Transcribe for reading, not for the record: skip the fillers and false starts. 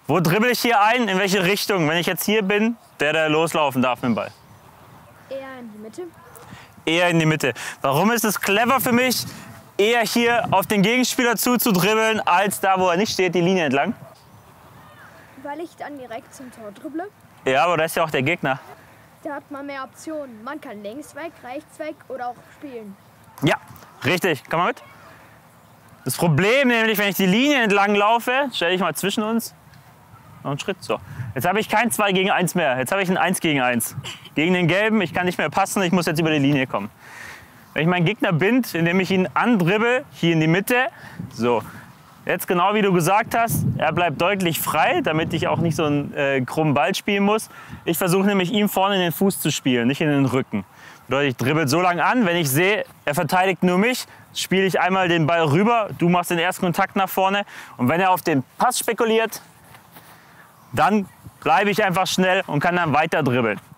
Wo dribbel ich hier ein? In welche Richtung? Wenn ich jetzt hier bin, der loslaufen darf mit dem Ball. Eher in die Mitte. Eher in die Mitte. Warum ist es clever für mich, eher hier auf den Gegenspieler zuzudribbeln, als da, wo er nicht steht, die Linie entlang? Weil ich dann direkt zum Tor dribble. Ja, aber da ist ja auch der Gegner. Da hat man mehr Optionen. Man kann links weg, rechts weg oder auch spielen. Ja, richtig. Komm mal mit. Das Problem nämlich, wenn ich die Linie entlang laufe, stelle ich mal zwischen uns noch einen Schritt. So. Jetzt habe ich kein 2 gegen 1 mehr. Jetzt habe ich ein 1 gegen 1. Gegen den Gelben, ich kann nicht mehr passen, ich muss jetzt über die Linie kommen. Wenn ich meinen Gegner bind, indem ich ihn andribbel, hier in die Mitte, so. Jetzt genau wie du gesagt hast, er bleibt deutlich frei, damit ich auch nicht so einen krummen Ball spielen muss. Ich versuche nämlich ihm vorne in den Fuß zu spielen, nicht in den Rücken. Bedeutet, ich dribbel so lange an, wenn ich sehe, er verteidigt nur mich, spiele ich einmal den Ball rüber, du machst den ersten Kontakt nach vorne. Und wenn er auf den Pass spekuliert, dann bleibe ich einfach schnell und kann dann weiter dribbeln.